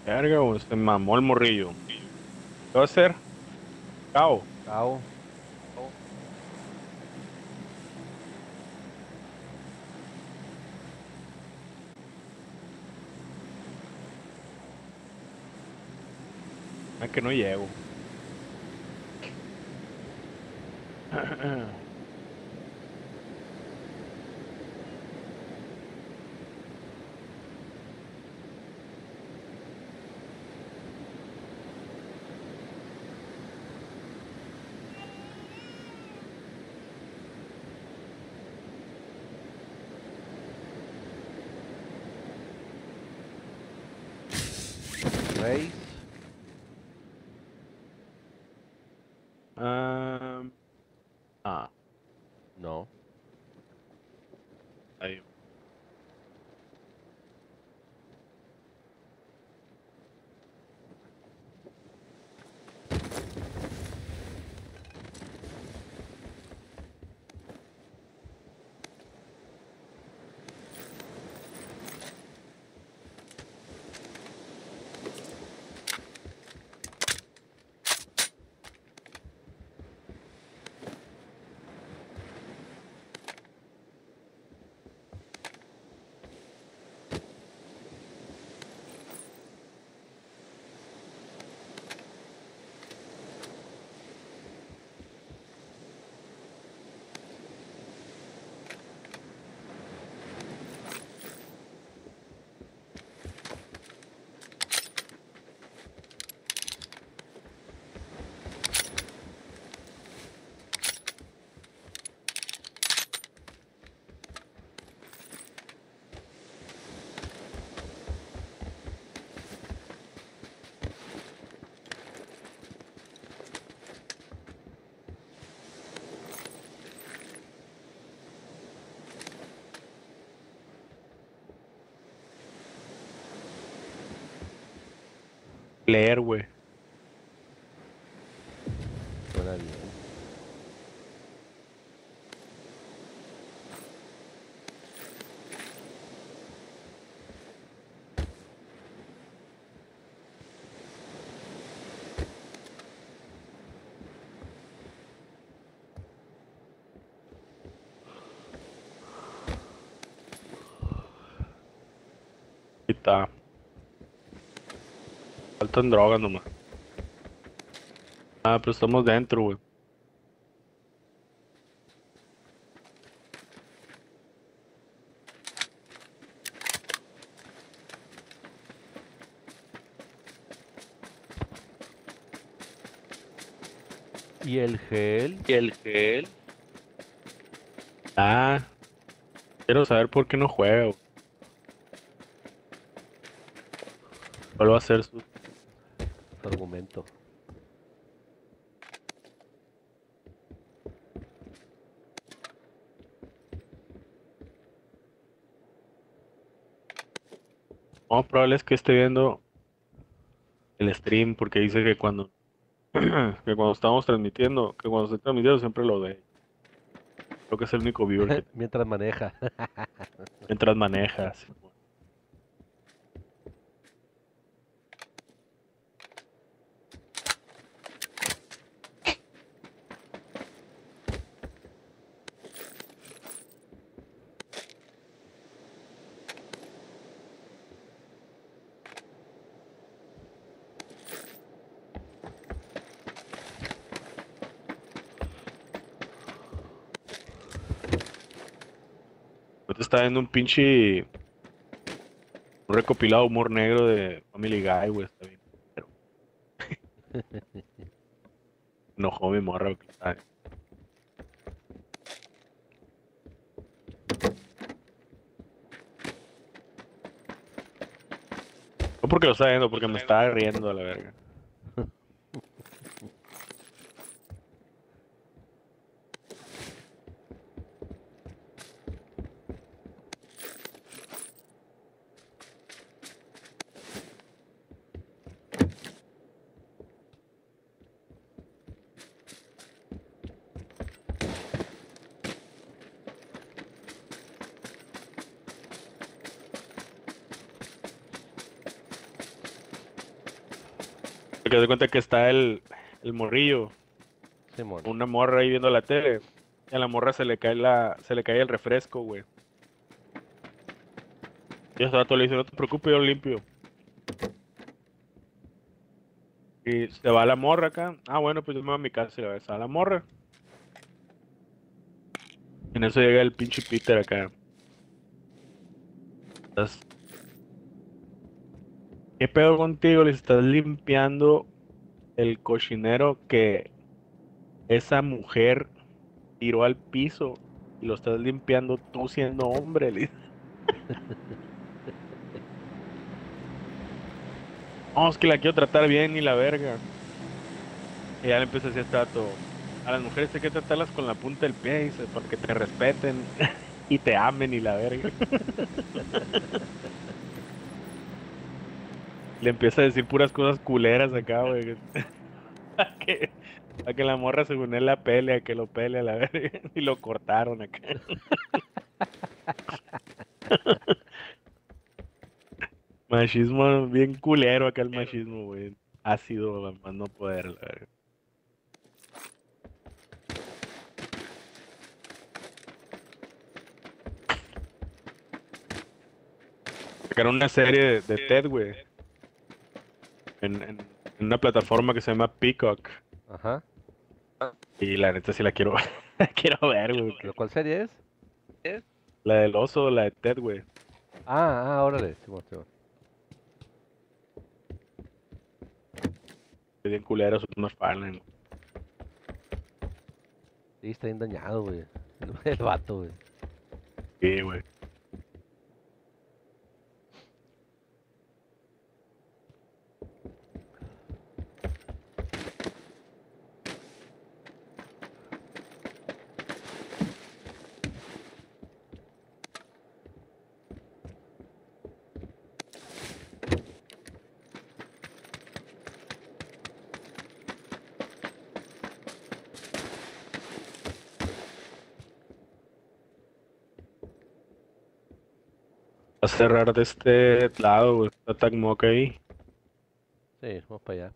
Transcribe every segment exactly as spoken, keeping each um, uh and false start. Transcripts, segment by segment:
Verga, güey, se mamó el morrillo. ¿Qué va a hacer? Cao. Cao. Ah, que no llego. Race. Ah, ah, No. ahí. Leer, güey. Suena bien. Ahí está. Faltan drogas nomás. Ah, pero estamos dentro, güey. ¿Y el gel? ¿Y el gel? Ah, quiero saber por qué no juega, güey. ¿Cuál va a ser su... Su argumento. No, probable es que esté viendo el stream porque dice que cuando que cuando estamos transmitiendo, que cuando estoy transmitiendo siempre lo ve. Creo que es el único viewer que tengo. Mientras maneja. Mientras manejas. Ahorita está viendo un pinche un recopilado de humor negro de Family Guy, güey. Está bien. Pero enojó mi morra, güey, que está- No porque lo está viendo, porque me estaba riendo a la verga. Porque se cuenta que está el, el morrillo, Simón. una morra ahí viendo la tele. Y a la morra se le cae la, se le cae el refresco, güey. Y ese vato le dice, no te preocupes, yo lo limpio. Y se va la morra acá. Ah, bueno, pues yo me voy a mi casa y la ves a la morra. En eso llega el pinche Peter acá. Estás- ¿Qué pedo contigo? Le estás limpiando el cochinero que esa mujer tiró al piso y lo estás limpiando tú siendo hombre. Le dice. No, es que la quiero tratar bien y la verga. Y ya le empieza a decir este vato, a las mujeres hay que tratarlas con la punta del pie, dice, para que te respeten y te amen y la verga. Le empieza a decir puras cosas culeras acá, güey. A que, a que la morra según él la pelea, que lo pelea la verga. Y lo cortaron acá. Machismo bien culero acá el machismo, güey. Ácido, a más no poder, la verga. Sacaron una serie de, de Ted, güey, en, en, en una plataforma que se llama Peacock. Ajá. Y la neta sí la quiero, la quiero ver, güey. ¿Pero que- cuál serie es? La del oso, la de Ted, güey. Ah, ah, órale. Simón, Simón. Es bien culero, son unos fans. Sí, está bien dañado, güey. El, el vato, güey. Sí, güey. A cerrar de este lado, güey. Está Tagmok ahí. Sí, vamos para allá.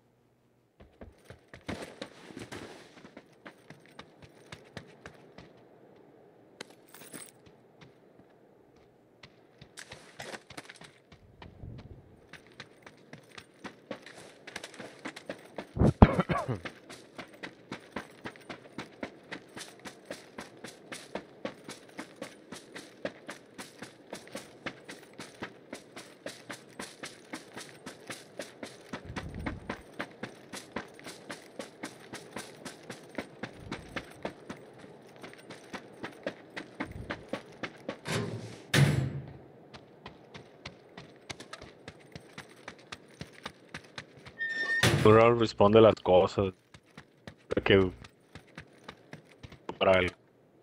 Plural responde las cosas. Que para el.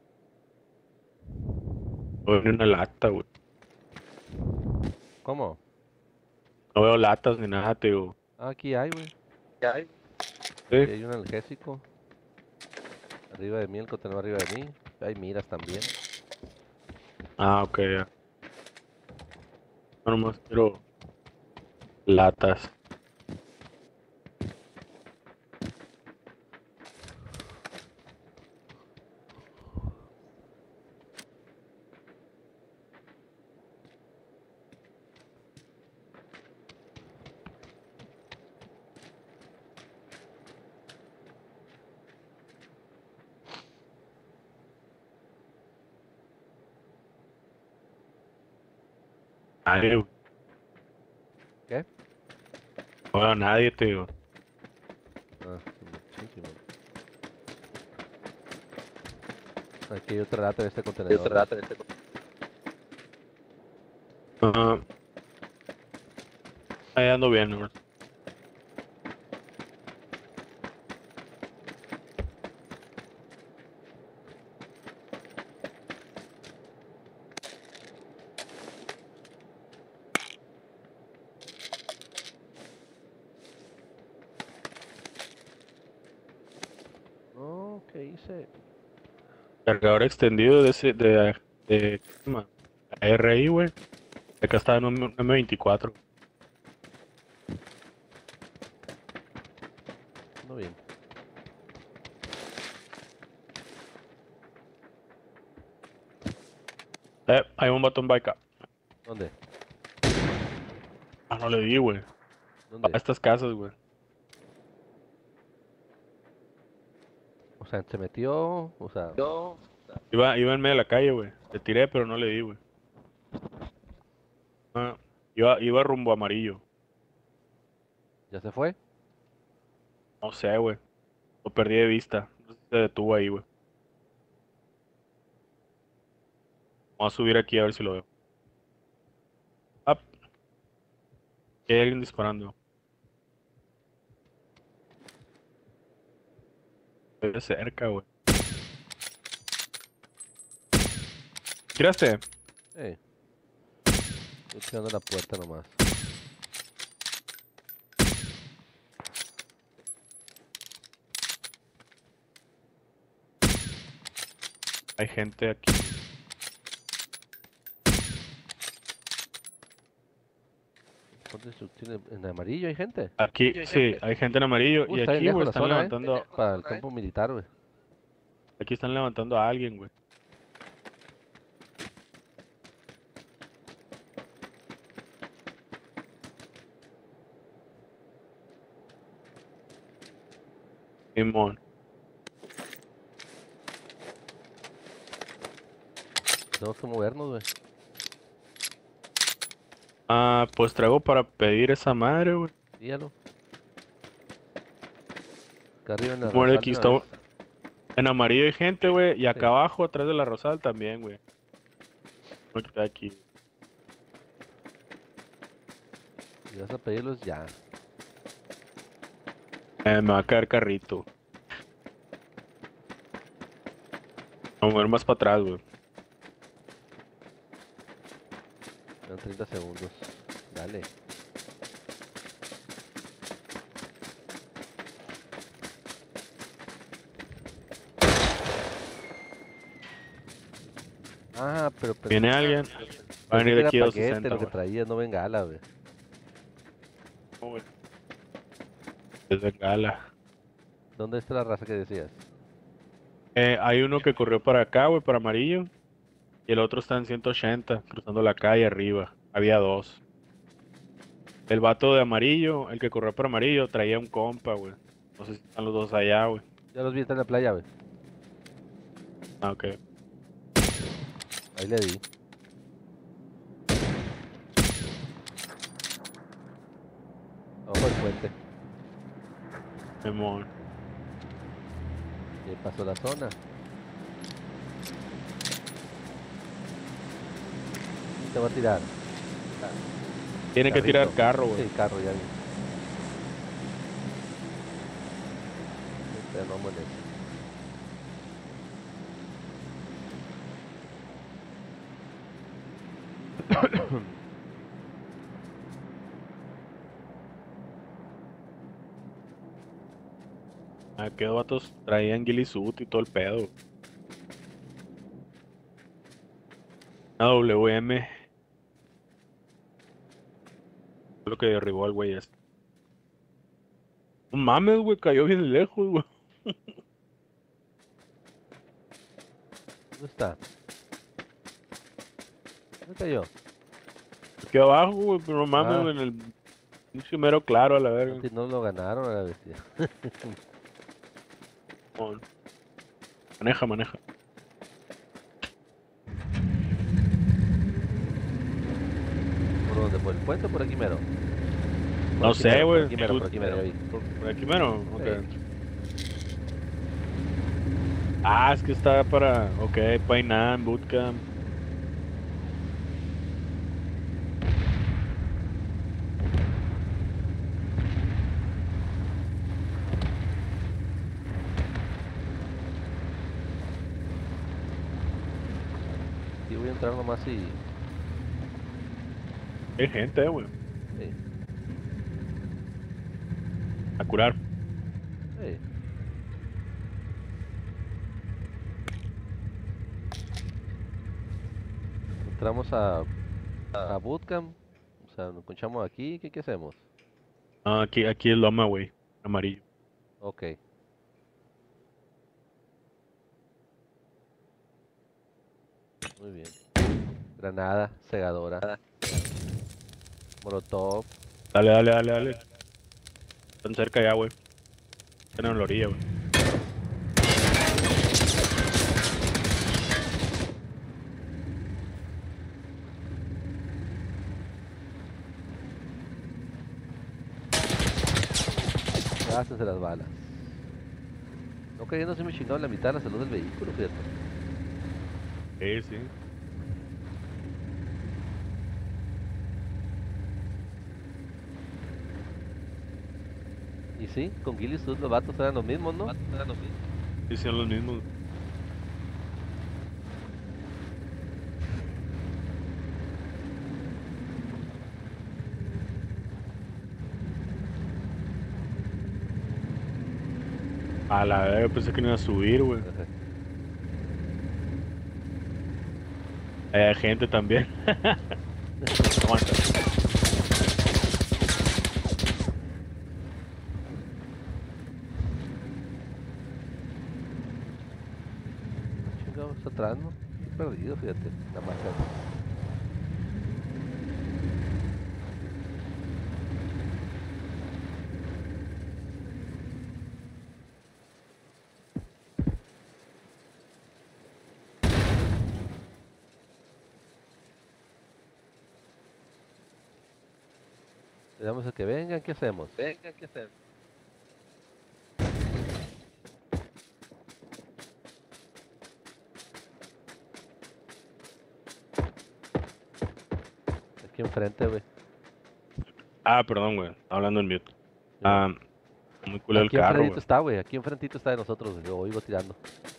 No veo ni una lata, güey. ¿Cómo? No veo latas ni nada, te digo. Ah, aquí hay, güey. Sí. Aquí hay un analgésico. Arriba de mí, el contenedor arriba de mí. Hay miras también. Ah, ok, ya. No, nomás quiero latas. Nadie, güey. ¿Qué? No veo a nadie, te digo. Ah, Simón, sí, Simón. Aquí hay otra lata de este contenedor. Ah, ahí ando bien, güey. No, ¿qué hice? Cargador extendido de ese, de, de, ¿cómo se llama? R I, güey. Acá está en un M veinticuatro. Muy bien. Eh, hay un botón bike. ¿Dónde? Ah, no le di, güey. A ¿Dónde? estas casas, güey. O sea, se metió, o sea, Iba, iba en medio de la calle, güey. Le tiré, pero no le di, güey. Ah, iba, iba rumbo amarillo. ¿ya se fue? No sé, güey. Lo perdí de vista. No sé si se detuvo ahí, güey. Vamos a subir aquí a ver si lo veo. Ah, hay alguien disparando. Estoy cerca, güey. ¿Tiraste? Eh, estoy tirando la puerta nomás. Hay gente aquí. ¿Dónde su- tiene- ¿En amarillo hay gente? Aquí, sí, hay gente en amarillo. Uh, Y está bien aquí, lejos güey, la están zona, eh. levantando. Para el campo militar, güey. Aquí están levantando a alguien, güey. Simón. Tenemos que movernos, güey. Ah, pues traigo para pedir esa madre, güey. Dígalo. Acá arriba en la Muere Rosal de aquí, una está. vez. En amarillo hay gente, güey. Y Sí. acá abajo, atrás de la Rosal también, güey. Voy a quitar aquí. Si vas a pedirlos, ya. Eh, me va a caer carrito. Vamos a mover más para atrás, güey. Quedan treinta segundos. Dale. Ah, pero pensé, Viene alguien. Va a pensé venir que de era aquí paquete doscientos sesenta, lo que güey. traía, no bengala, güey. No, güey. Es de gala. ¿Dónde está la raza que decías? Eh, hay uno que corrió para acá, güey, para amarillo. Y el otro está en ciento ochenta, cruzando la calle arriba. Había dos. El vato de amarillo, el que corrió para amarillo, traía un compa, güey. No sé si están los dos allá, güey. Ya los vi, están en la playa, güey. Ah, ok. Ahí le di. Abajo del puente. Simón. Y ahí pasó la zona. Y te va a tirar. Tiene que Carrito. tirar carro, güey. Sí, carro, ya vi. Este no molesta. Aquellos vatos traían ghillie suit y todo el pedo. Una W M. Fue lo que derribó al güey este. No mames, güey, cayó bien lejos, güey. ¿Dónde está? ¿Dónde cayó? Aquí abajo, güey, pero no mames, Ah. güey, en el pinche mero claro a la No, verga. ti- no lo ganaron a la bestia. Simón. Maneja, maneja. ¿Por dónde? ¿Por el puente o por aquí mero? Por No aquí sé, mero, güey. Por aquí mero, tú- por aquí mero, ya vi. ¿Por, por aquí mero? Ok. Sí. Ah, es que está para. Ok, Painan, Bootcamp. Y voy a entrar nomás y... Hay gente, eh, güey. Sí, A curar. sí. Entramos a, a Bootcamp. O sea, nos encontramos aquí. ¿Qué, qué hacemos? Ah, aquí, aquí es Loma, güey. Amarillo. Ok. Muy bien. Granada, segadora, molotov. Dale, dale, dale, dale. Están cerca ya, güey. Están en la orilla, güey. Gástense las balas. No queriendo se me chingaron la mitad de la salud del vehículo, fíjate. Sí, sí. Y sí, con Gilly Stud los vatos eran los mismos, ¿no? Eran los mismos. Sí, son los mismos. A la vez pensé que no iba a subir, güey. Ajá. Hay gente también. Aguanta. Chingados atrás, ¿no? Perdido, fíjate. La marca. Le damos a que vengan, ¿qué hacemos? Vengan, ¿qué hacemos? Aquí enfrente, güey. Ah, perdón, güey. Estaba hablando en mute. Simón. Ah, muy culo el Aquí carro, enfrentito güey. está, güey. Aquí enfrentito está de nosotros, güey. Lo oigo tirando.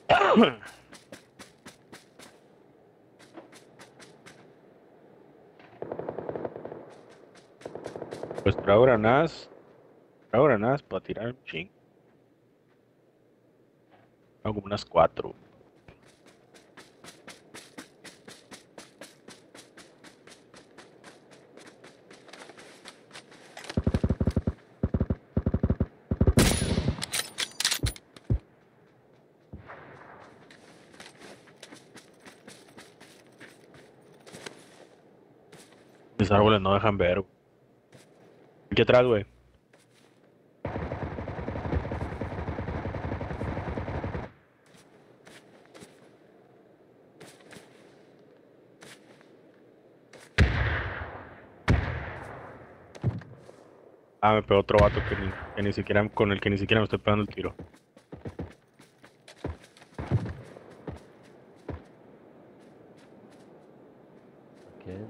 Pues traigo granadas. Traigo granadas para tirar un ching. Hago como unas cuatro. Mis Nice. árboles no dejan ver, güey. Aquí atrás, güey. Ah, me pegó otro vato que ni, que ni siquiera, con el que ni siquiera me estoy pegando el tiro. ¿Quién?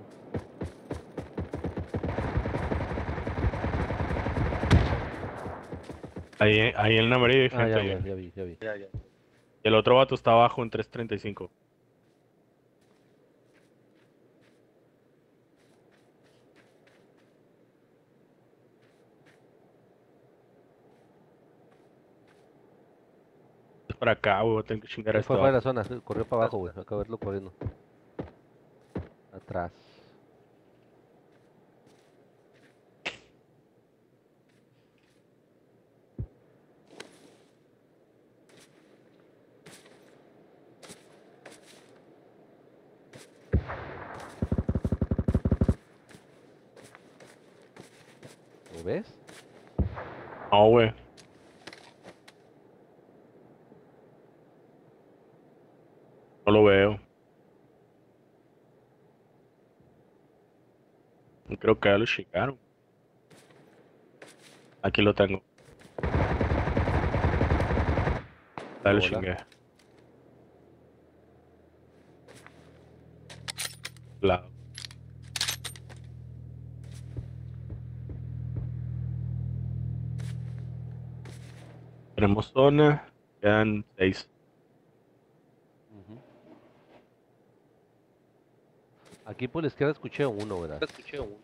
Ahí, ahí en la amarillo hay Ah, gente ya, ahí. ya, ya vi, ya vi. Ya, ya. Y el otro vato está abajo en trescientos treinta y cinco. Es para acá, güey. Voy a tener que chingar a Se este fue fuera de la vato. zona, se corrió para abajo, güey. Acabo de verlo corriendo. Atrás. ¿Lo ves? No, güey. No lo veo. Creo que ya lo chingaron. Aquí lo tengo. Ya lo Hola. chingué. Lado. Tenemos zona. Quedan seis. Ujú. Aquí por la izquierda escuché uno, ¿verdad? Escuché uno.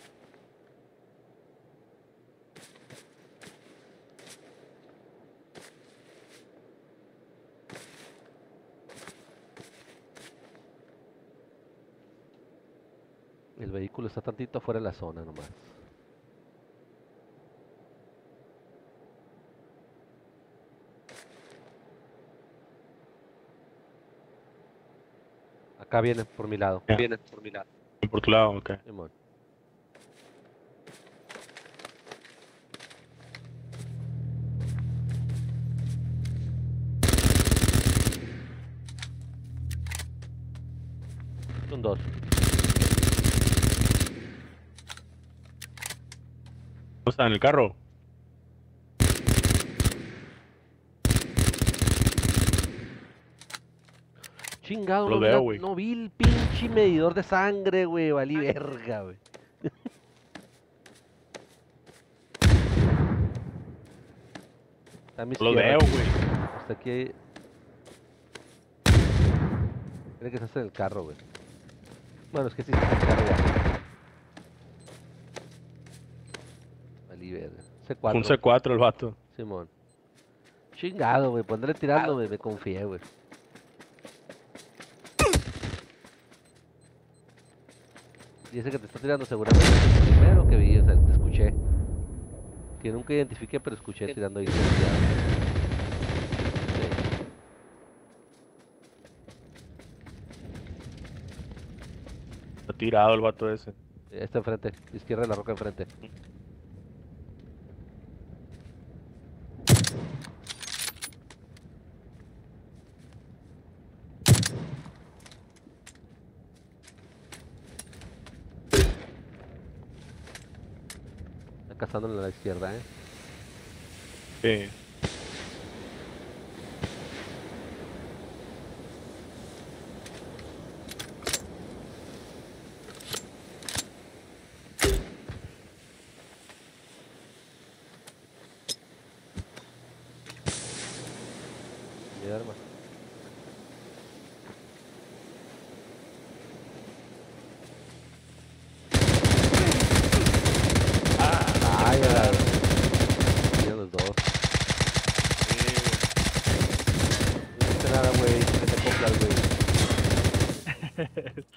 El vehículo está tantito afuera de la zona nomás. Acá viene, por mi lado. Ya. Viene, por mi lado. Por tu lado, ok. Simón. Son dos. ¿No está en el carro? Chingado, Lo no, vi veo, la- güey. no vi el pinche medidor de sangre, güey. Valí verga, güey. A mi No lo izquierda. veo, güey. Hasta aquí. Tiene que estar en el carro, güey. Bueno, es que sí está en el carro ya. Valí verga. C cuatro. Un C cuatro el vato. Simón. Chingado, güey. Pondré tirando, me, me confié, güey. Y ese que te está tirando seguramente es el primero que vi, o sea, te escuché. Que nunca identifiqué, pero escuché tirando ahí. Sí. Está tirado el vato ese. Está enfrente, izquierda de la roca enfrente. Está cazándole a la izquierda, eh. Sí. Mi arma. Ay, la... Mira los dos. No hiciste nada, güey. ¿Qué te compras, güey?